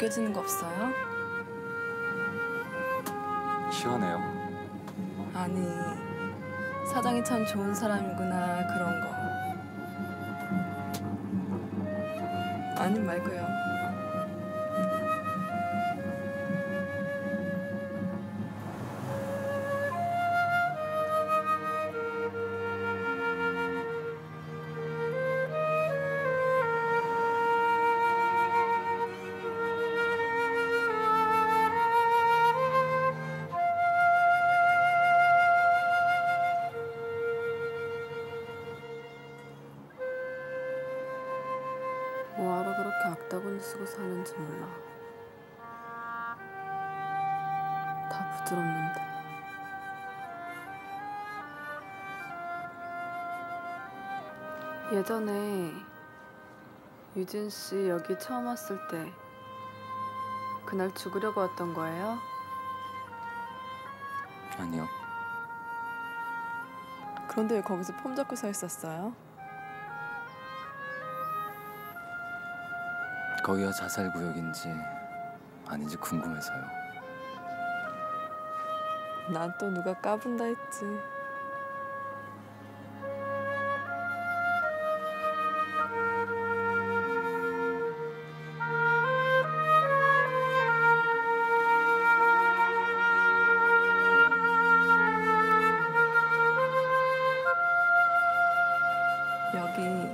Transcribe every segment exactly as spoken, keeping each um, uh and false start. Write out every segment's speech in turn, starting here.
느껴지는 거 없어요? 시원해요. 아니, 사장이 참 좋은 사람이구나 그런 거. 아니 말고요. 뭐하러 그렇게 악다구니 쓰고 사는지 몰라. 다 부드럽는데. 예전에 유진 씨 여기 처음 왔을 때 그날 죽으려고 왔던 거예요? 아니요. 그런데 왜 거기서 폼 잡고 서 있었어요? 거기가 자살구역인지 아닌지 궁금해서요. 난 또 누가 까분다 했지. 여기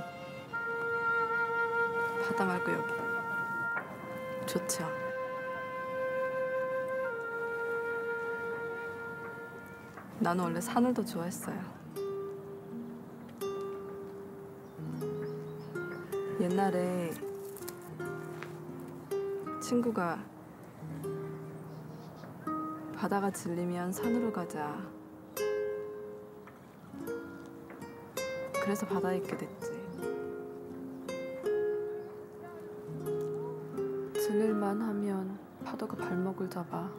바다 말고 여기 좋죠? 나는 원래 산을 더 좋아했어요. 옛날에 친구가 바다가 질리면 산으로 가자. 그래서 바다에 있게 됐지. 질릴만 하면 파도가 발목을 잡아.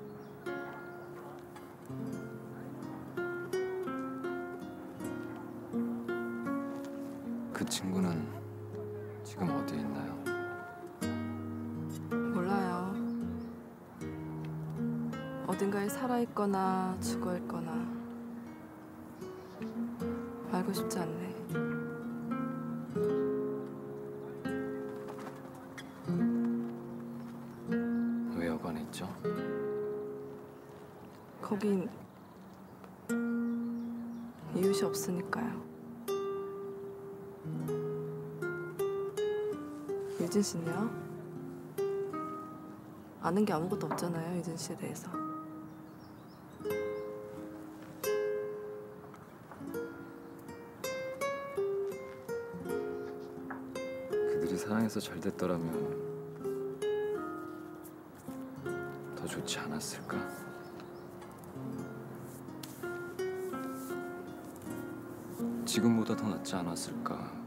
그 친구는 지금 어디에 있나요? 몰라요. 어딘가에 살아있거나 죽어있거나. 알고 싶지 않네. 왜 여관에 있죠? 거긴 이웃이 없으니까요. 유진 씨는요? 아는 게 아무것도 없잖아요, 유진 씨에 대해서. 그들이 사랑해서 잘 됐더라면 더 좋지 않았을까? 지금보다 더 낫지 않았을까?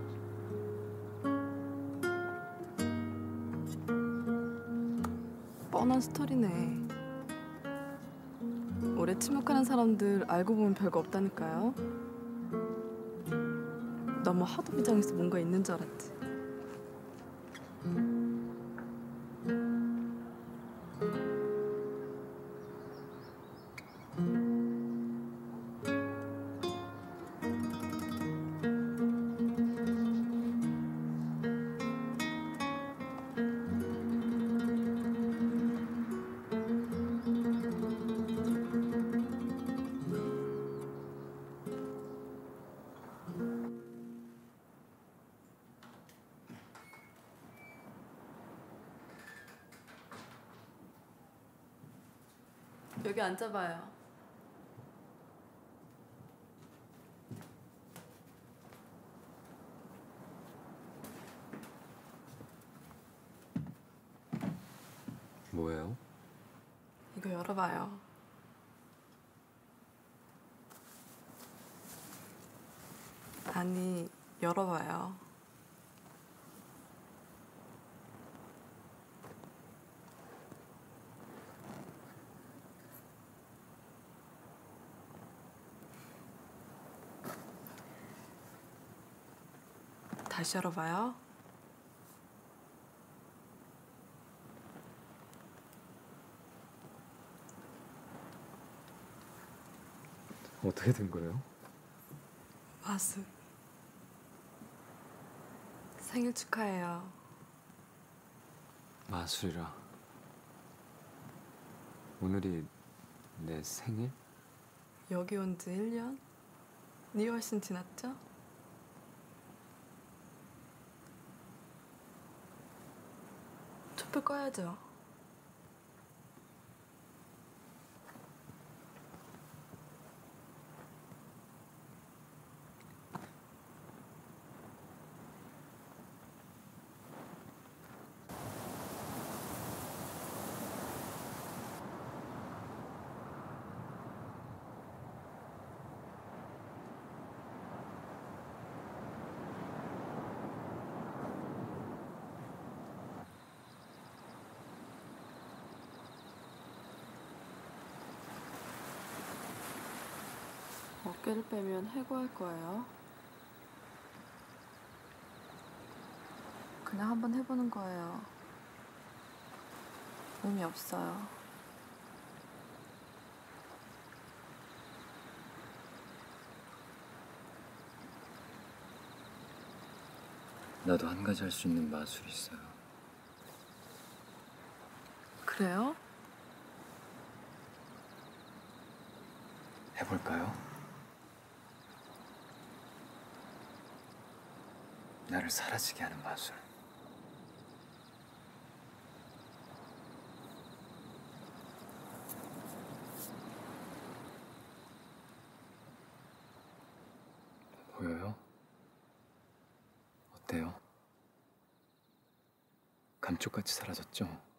뻔한 스토리네. 오래 침묵하는 사람들 알고 보면 별거 없다니까요. 너무 하도 비장해서 뭔가 있는 줄 알았지. 여기 앉아봐요. 뭐예요? 이거 열어봐요. 아니, 열어봐요. 다시 열어봐요. 어떻게 된 거예요? 마술. 생일 축하해요. 마술이라. 오늘이 내 생일? 여기 온 지 일 년? 니 훨씬 지났죠? 촛불 꺼야죠. 어깨를 빼면 해고할 거예요. 그냥 한번 해보는 거예요. 의미 없어요. 나도 한 가지 할 수 있는 마술이 있어요. 그래요? 해볼까요? 나를 사라지게 하는 마술. 보여요? 어때요? 감쪽같이 사라졌죠?